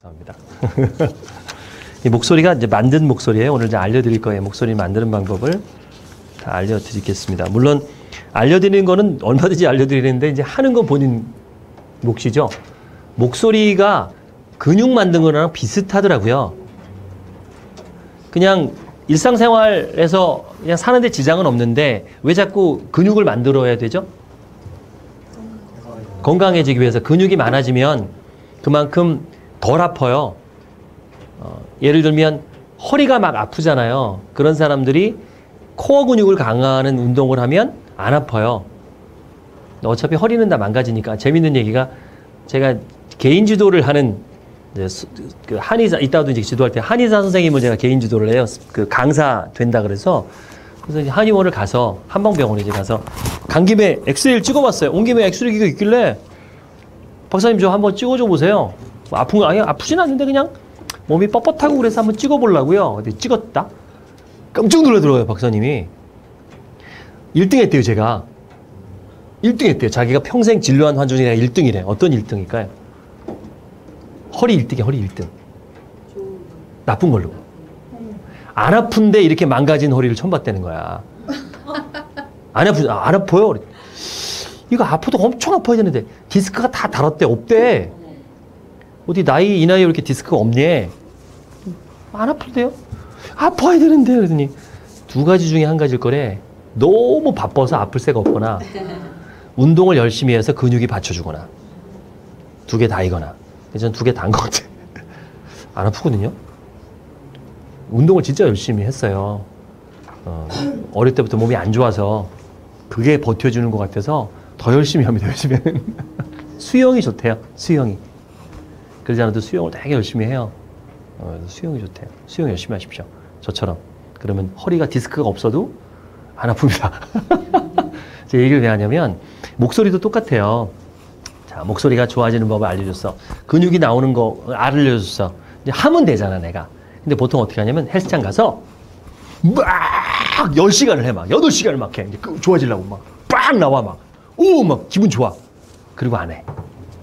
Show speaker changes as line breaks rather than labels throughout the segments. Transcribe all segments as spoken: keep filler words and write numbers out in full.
합니다. 이 목소리가 이제 만든 목소리예요. 오늘 이제 알려드릴 거예요. 목소리 만드는 방법을 다 알려드리겠습니다. 물론 알려드리는 거는 얼마든지 알려드리는데 이제 하는 건 본인 몫이죠. 목소리가 근육 만든 거랑 비슷하더라고요. 그냥 일상생활에서 그냥 사는데 지장은 없는데 왜 자꾸 근육을 만들어야 되죠? 건강해지기 위해서. 근육이 많아지면 그만큼 덜 아파요. 어, 예를 들면 허리가 막 아프잖아요. 그런 사람들이 코어 근육을 강화하는 운동을 하면 안 아파요. 어차피 허리는 다 망가지니까. 재밌는 얘기가, 제가 개인 지도를 하는 이제 수, 그 한의사, 이따가도 이제 지도할 때 한의사 선생님을 제가 개인 지도를 해요. 그 강사 된다 그래서. 그래서 이제 한의원을 가서, 한방병원에 이제 가서 간 김에 엑스레이를 찍어봤어요. 온 김에 엑스레이 기가 있길래 박사님 저 한번 찍어줘 보세요. 뭐 아픈 거 아니야? 아프진 않는데 그냥 몸이 뻣뻣하고 그래서 한번 찍어보려고요. 근데 찍었다? 깜짝 놀라더라고요, 박사님이. 일 등 했대요, 제가. 일 등 했대요. 자기가 평생 진료한 환자 중에 일 등이래. 어떤 일 등일까요? 허리 일 등이야, 허리 일 등. 나쁜 걸로. 안 아픈데 이렇게 망가진 허리를 처음 봤다는 거야. 안 아프, 안 아파요? 이거 아파도 엄청 아파야 되는데 디스크가 다 달았대, 없대. 어디 나이, 이 나이에 이렇게 디스크가 없니? 안 아픈데요? 아파야 되는데. 그러더니 두 가지 중에 한 가지일 거래. 너무 바빠서 아플 새가 없거나 운동을 열심히 해서 근육이 받쳐주거나. 두 개 다이거나. 저는 두 개 다인 것 같아요. 안 아프거든요. 운동을 진짜 열심히 했어요. 어, 어릴 때부터 몸이 안 좋아서 그게 버텨주는 것 같아서 더 열심히 합니다. 열심히 하면. 수영이 좋대요. 수영이. 그러지 않아도 수영을 되게 열심히 해요. 어, 수영이 좋대요. 수영 열심히 하십시오. 저처럼. 그러면 허리가 디스크가 없어도 안 아픕니다. 제 얘기를 왜 하냐면 목소리도 똑같아요. 자, 목소리가 좋아지는 법을 알려줬어. 근육이 나오는 거 알려줬어. 이제 하면 되잖아, 내가. 근데 보통 어떻게 하냐면 헬스장 가서 막 열 시간을 해, 막. 여덟 시간을 막 해. 이제 좋아지려고 막. 빡 나와, 막. 오, 막 기분 좋아. 그리고 안 해.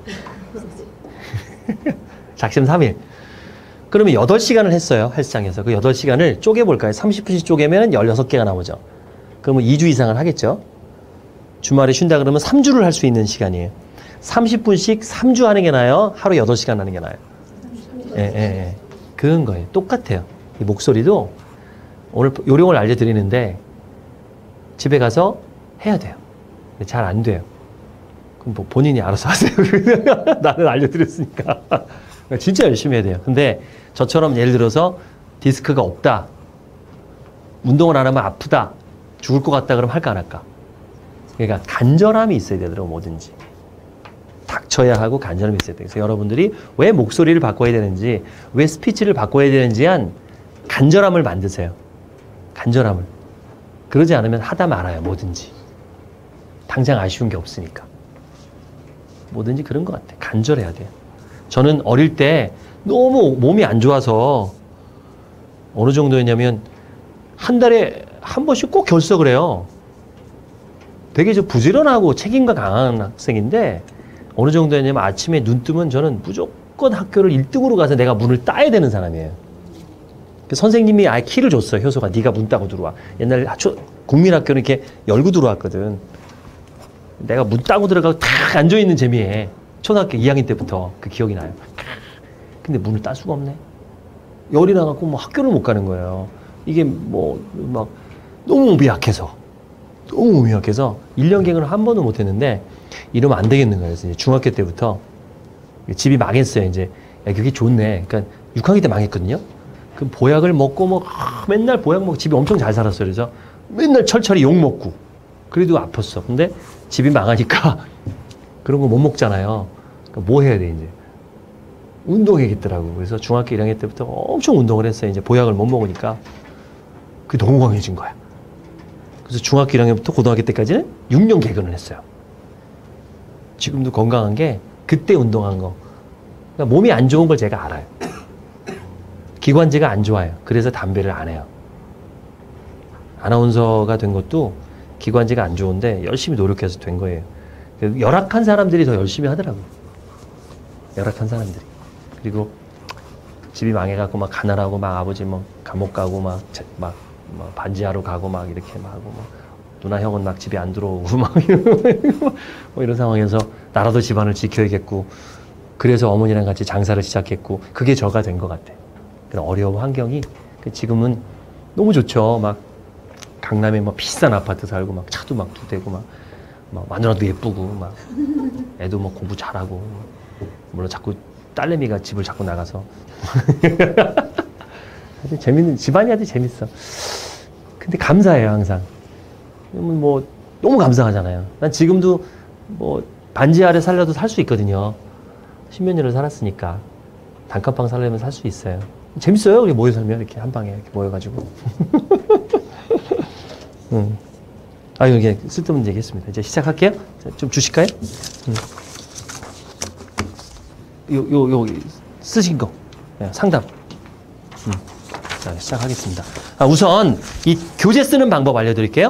작심 삼 일. 그러면 여덟 시간을 했어요, 헬스장에서. 그 여덟 시간을 쪼개볼까요? 삼십 분씩 쪼개면 열여섯 개가 나오죠. 그러면 이 주 이상을 하겠죠. 주말에 쉰다 그러면 삼 주를 할 수 있는 시간이에요. 삼십 분씩 삼 주 하는 게 나아요? 하루 여덟 시간 하는 게 나아요? 예, 예, 예. 그런 거예요. 똑같아요. 이 목소리도 오늘 요령을 알려드리는데 집에 가서 해야 돼요. 잘 안 돼요. 그럼 뭐 본인이 알아서 하세요. 나는 알려드렸으니까. 진짜 열심히 해야 돼요. 근데 저처럼 예를 들어서 디스크가 없다. 운동을 안 하면 아프다. 죽을 것 같다. 그러면 할까 안 할까? 그러니까 간절함이 있어야 되더라고, 뭐든지. 닥쳐야 하고 간절함이 있어야 돼요. 그래서 여러분들이 왜 목소리를 바꿔야 되는지, 왜 스피치를 바꿔야 되는지 한 간절함을 만드세요. 간절함을. 그러지 않으면 하다 말아요, 뭐든지. 당장 아쉬운 게 없으니까. 뭐든지 그런 것 같아요. 간절해야 돼요. 저는 어릴 때 너무 몸이 안 좋아서 어느 정도였냐면 한 달에 한 번씩 꼭 결석을 해요. 되게 저 부지런하고 책임감 강한 학생인데 어느 정도였냐면 아침에 눈 뜨면 저는 무조건 학교를 일 등으로 가서 내가 문을 따야 되는 사람이에요. 선생님이 아예 키를 줬어요. 효소가 네가 문 따고 들어와. 옛날에 국민학교는 이렇게 열고 들어왔거든. 내가 문 따고 들어가고 탁 앉아있는 재미에 초등학교 이 학년 때부터 그 기억이 나요. 근데 문을 딸 수가 없네. 열이 나갖고 뭐 학교를 못 가는 거예요. 이게 뭐 막 너무 몸이 약해서 너무 몸이 약해서 일 년 개근을 한 번도 못 했는데 이러면 안 되겠는 거예요. 그래서 이제 중학교 때부터 집이 망했어요. 이제 야, 그게 좋네. 그러니까 육 학기 때 망했거든요. 그 보약을 먹고 뭐 아, 맨날 보약 먹고 집이 엄청 잘 살았어요. 그래서 맨날 철철이 욕 먹고 그래도 아팠어. 근데 집이 망하니까 그런 거 못 먹잖아요. 그러니까 뭐 해야 돼, 이제? 운동해야겠더라고. 그래서 중학교 일 학년 때부터 엄청 운동을 했어요. 이제 보약을 못 먹으니까. 그게 너무 강해진 거야. 그래서 중학교 일 학년부터 고등학교 때까지는 육 년 개근을 했어요. 지금도 건강한 게 그때 운동한 거. 그러니까 몸이 안 좋은 걸 제가 알아요. 기관지가 안 좋아요. 그래서 담배를 안 해요. 아나운서가 된 것도 기관지가 안 좋은데 열심히 노력해서 된 거예요. 열악한 사람들이 더 열심히 하더라고요. 열악한 사람들이. 그리고 집이 망해갖고 막 가난하고 막 아버지 뭐 감옥 가고 막, 막, 막 반지하러 가고 막 이렇게 막 하고 막 누나 형은 막 집에 안 들어오고 막 뭐 이런 상황에서 나라도 집안을 지켜야겠고 그래서 어머니랑 같이 장사를 시작했고 그게 저가 된 것 같아. 그런 어려운 환경이 지금은 너무 좋죠. 막 강남에 막 비싼 아파트 살고 막 차도 막 두 대고 막, 막 마누라도 예쁘고 막 애도 뭐 공부 잘하고 물론 자꾸 딸내미가 집을 자꾸 나가서 재밌는 집안이 아주 재밌어. 근데 감사해요 항상. 뭐 너무 감사하잖아요. 난 지금도 뭐 반지 아래 살려도 살 수 있거든요. 십몇 년을 살았으니까 단칸방 살려면 살 수 있어요. 재밌어요. 우리 모여 살면 이렇게 한 방에 이렇게 모여가지고. 음. 아 이게 쓸데없는 얘기했습니다. 이제 시작할게요. 좀 주실까요? 음. 요, 요, 요 쓰신 거 네, 상담. 음. 자 시작하겠습니다. 아, 우선 이 교재 쓰는 방법 알려드릴게요.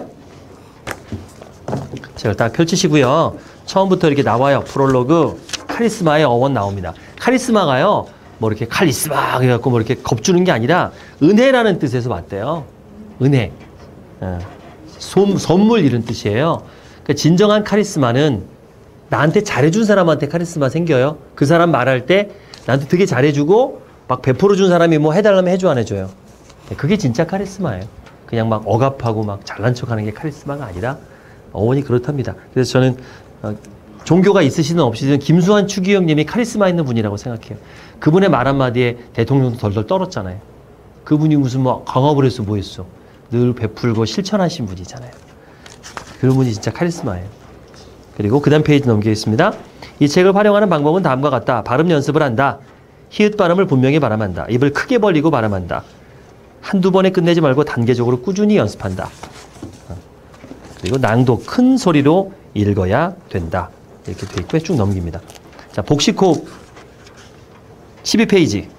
제가 딱 펼치시고요. 처음부터 이렇게 나와요. 프롤로그 카리스마의 어원 나옵니다. 카리스마가요. 뭐 이렇게 카리스마 해갖고 뭐 이렇게 겁주는 게 아니라 은혜라는 뜻에서 왔대요. 은혜. 어. 솜, 선물 이런 뜻이에요. 그러니까 진정한 카리스마는 나한테 잘해준 사람한테 카리스마 생겨요. 그 사람 말할 때 나한테 되게 잘해주고 막 베풀어준 사람이 뭐 해달라면 해줘 안 해줘요. 그게 진짜 카리스마예요. 그냥 막 억압하고 막 잘난 척하는 게 카리스마가 아니라 어원이 그렇답니다. 그래서 저는 어, 종교가 있으시든 없으시든 김수환 추기경님이 카리스마 있는 분이라고 생각해요. 그분의 말 한마디에 대통령도 덜덜 떨었잖아요. 그분이 무슨 뭐 강압을 해서 뭐 했어. 늘 베풀고 실천하신 분이잖아요. 그런 분이 진짜 카리스마예요. 그리고 그 다음 페이지 넘기겠습니다. 이 책을 활용하는 방법은 다음과 같다. 발음 연습을 한다. 히읗 발음을 분명히 발음한다. 입을 크게 벌리고 발음한다. 한두 번에 끝내지 말고 단계적으로 꾸준히 연습한다. 그리고 낭독 큰 소리로 읽어야 된다. 이렇게 돼 있고 쭉 넘깁니다. 자, 복식호흡 십이 페이지.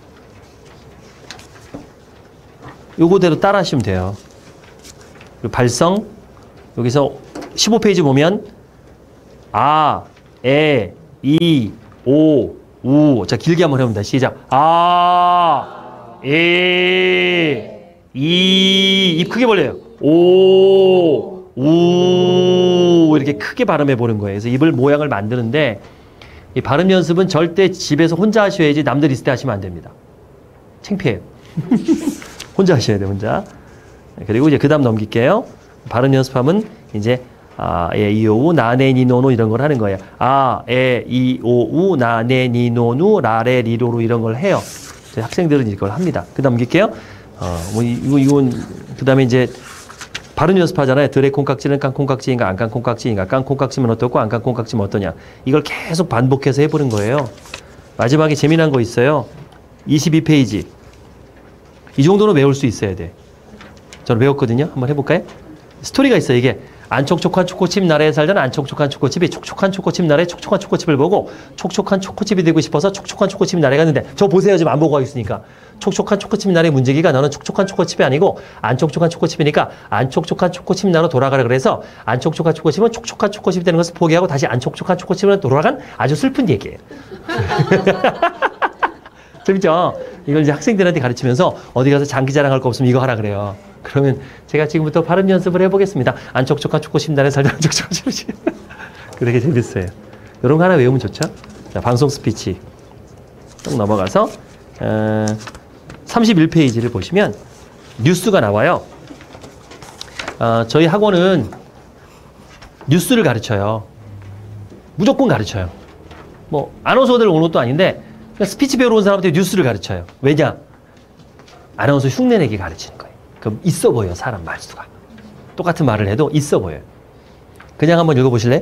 요거대로 따라 하시면 돼요. 그리고 발성 여기서 십오 페이지 보면 아, 에, 이, 오, 우. 자, 길게 한번 해봅니다. 시작. 아, 에, 이. 입 크게 벌려요. 오, 우. 이렇게 크게 발음해 보는 거예요. 그래서 입을 모양을 만드는데 이 발음 연습은 절대 집에서 혼자 하셔야지 남들 있을 때 하시면 안 됩니다. 창피해요. 혼자 하셔야 돼요, 혼자. 그리고 이제 그 다음 넘길게요. 발음 연습하면 이제 아, 에, 이, 오, 우, 나, 네, 니, 노, 누 이런 걸 하는 거예요. 아, 에, 이, 오, 우, 나, 네, 니, 노, 누, 라, 레, 리, 로, 루 이런 걸 해요. 학생들은 이걸 합니다. 그 다음 넘길게요. 어, 뭐, 이거, 이건, 그 다음에 이제 발음 연습하잖아요. 드레 콩깍지는 깐 콩깍지인가 안 깐 콩깍지인가. 깐 콩깍지면 어떻고 안 깐 콩깍지면 어떠냐. 이걸 계속 반복해서 해보는 거예요. 마지막에 재미난 거 있어요. 이십이 페이지. 이 정도는 외울 수 있어야 돼. 저는 외웠거든요. 한번 해볼까요? 스토리가 있어요. 이게 안 촉촉한 초코칩 나라에 살던 안 촉촉한 초코칩이 촉촉한 초코칩 나라에 촉촉한 초코칩을 보고 촉촉한 초코칩이 되고 싶어서 촉촉한 초코칩 나라에 갔는데 저 보세요. 지금 안 보고 가겠으니까. 촉촉한 초코칩 나라의 문제기가 너는 촉촉한 초코칩이 아니고 안 촉촉한 초코칩이니까 안 촉촉한 초코칩 나라로 돌아가라 그래서 안 촉촉한 초코칩은 촉촉한 초코칩이 되는 것을 포기하고 다시 안 촉촉한 초코칩으로 돌아간 아주 슬픈 얘기예요. 재밌죠? 이걸 이제 학생들한테 가르치면서 어디 가서 장기 자랑할 거 없으면 이거 하라 그래요. 그러면 제가 지금부터 발음 연습을 해보겠습니다. 안 촉촉한 초코칩 나라에 살던 안 촉촉한 초코칩. 그렇게 재밌어요. 이런 거 하나 외우면 좋죠? 자, 방송 스피치. 쭉 넘어가서 어, 삼십일 페이지를 보시면 뉴스가 나와요. 어, 저희 학원은 뉴스를 가르쳐요. 무조건 가르쳐요. 뭐 아나운서들 오는 것도 아닌데 그냥 스피치 배우러 온 사람한테 뉴스를 가르쳐요. 왜냐? 아나운서 흉내내기 가르치는 거예요. 그럼 있어 보여, 사람 말수가. 똑같은 말을 해도 있어 보여요. 그냥 한번 읽어보실래요?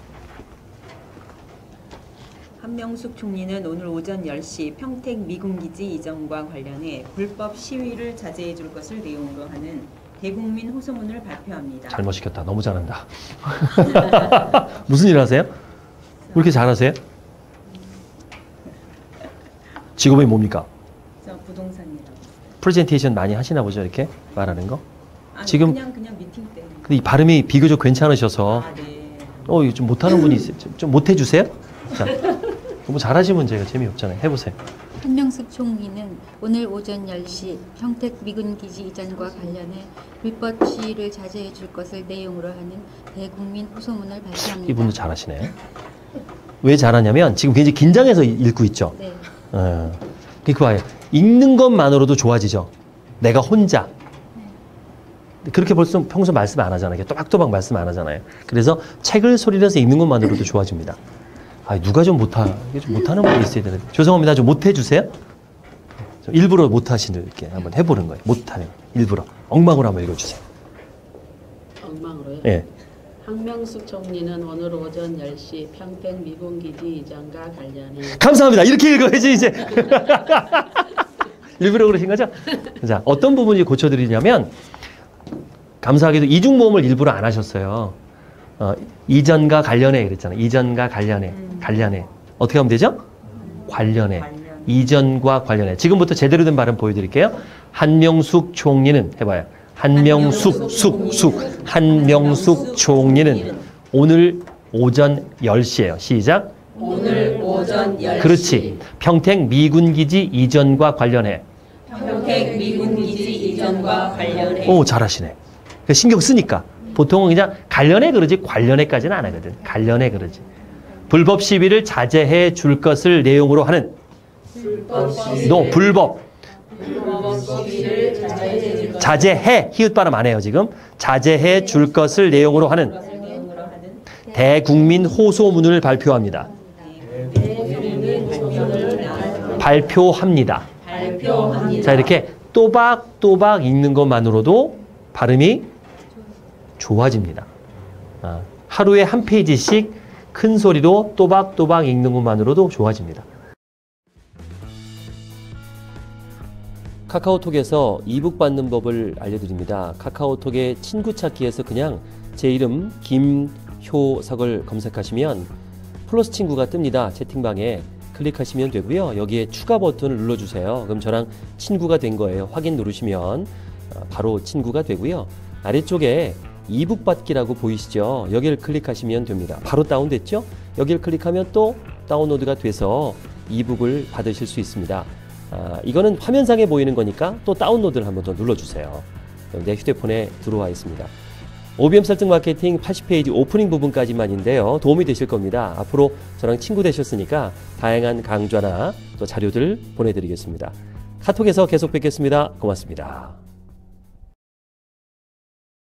한명숙 총리는 오늘 오전 열 시 평택 미군기지 이전과 관련해 불법 시위를 자제해 줄 것을 내용으로 하는 대국민 호소문을 발표합니다.
잘못 시켰다. 너무 잘한다. 무슨 일 하세요? 왜 이렇게 잘하세요? 직업이 뭡니까?
저 부동산이라고.
프레젠테이션 많이 하시나 보죠, 이렇게 말하는 거?
아니,
지금
그냥 그냥 미팅 때.
근데 이 발음이 비교적 괜찮으셔서
아, 네.
어, 이거 좀 못하는 분이 있어요. 좀, 좀 못해주세요? 자, 너무 잘하시면 제가 재미없잖아요. 해보세요.
한명숙 총리는 오늘 오전 열 시 평택 미군기지 이전과 관련해 불법 시위를 자제해 줄 것을 내용으로 하는 대국민 호소문을 발표합니다.
이분도 잘하시네. 왜 잘하냐면 지금 굉장히 긴장해서 읽고 있죠.
네.
어. 그거 봐요. 읽는 것만으로도 좋아지죠. 내가 혼자. 그렇게 벌써 평소 말씀 안 하잖아요. 또박또박 말씀 안 하잖아요. 그래서 책을 소리내서 읽는 것만으로도 좋아집니다. 아, 누가 좀 못하, 좀 못하는 분이 있어야 되는데. 죄송합니다. 좀 못해주세요. 좀 일부러 못하시는 이렇게 한번 해보는 거예요. 못하는 일부러. 엉망으로 한번 읽어주세요.
엉망으로요?
예.
한명숙 총리는 오늘 오전 열 시 평택 미군기지 이전과 관련해
감사합니다. 이렇게 읽어야지 이제. 일부러 그러신 거죠? 자, 어떤 부분이 고쳐드리냐면 감사하게도 이중모음을 일부러 안 하셨어요. 어, 이전과 관련해 그랬잖아요. 이전과 관련해.
음.
관련해. 어떻게 하면 되죠? 관련해.
관련.
이전과 관련해. 지금부터 제대로 된 발음 보여드릴게요. 한명숙 총리는 해봐요. 한명숙, 숙, 숙. 한명숙 총리는 오늘 오전 열 시예요. 시작.
오늘 오전 열 시
그렇지. 평택 미군기지 이전과 관련해.
평택 미군기지 이전과 관련해
오, 잘하시네. 신경 쓰니까. 보통은 그냥 관련해 그러지 관련해까지는 안 하거든. 관련해 그러지. 불법 시위를 자제해 줄 것을 내용으로 하는.
불법 시위
너 불법.
불법 시위를 자제해 줄
자제해. 히읗 발음 안 해요 지금. 자제해 줄 것을 내용으로 하는
것을 내용으로 하는
대국민 호소문을 발표합니다. 발표합니다.
발표합니다.
자, 이렇게 또박또박 읽는 것만으로도 발음이 좋아집니다. 아, 하루에 한 페이지씩 큰 소리로 또박또박 읽는 것만으로도 좋아집니다. 카카오톡에서 이북 받는 법을 알려드립니다. 카카오톡의 친구 찾기에서 그냥 제 이름 김효석을 검색하시면 플러스 친구가 뜹니다. 채팅방에 클릭하시면 되고요. 여기에 추가 버튼을 눌러주세요. 그럼 저랑 친구가 된 거예요. 확인 누르시면 바로 친구가 되고요. 아래쪽에 이북 받기라고 보이시죠? 여기를 클릭하시면 됩니다. 바로 다운됐죠? 여기를 클릭하면 또 다운로드가 돼서 이북을 받으실 수 있습니다. 아, 이거는 화면상에 보이는 거니까 또 다운로드를 한번 더 눌러주세요. 내 휴대폰에 들어와 있습니다. 오비엠 설득 마케팅 팔십 페이지 오프닝 부분까지만인데요. 도움이 되실 겁니다. 앞으로 저랑 친구 되셨으니까 다양한 강좌나 또 자료들 보내드리겠습니다. 카톡에서 계속 뵙겠습니다. 고맙습니다.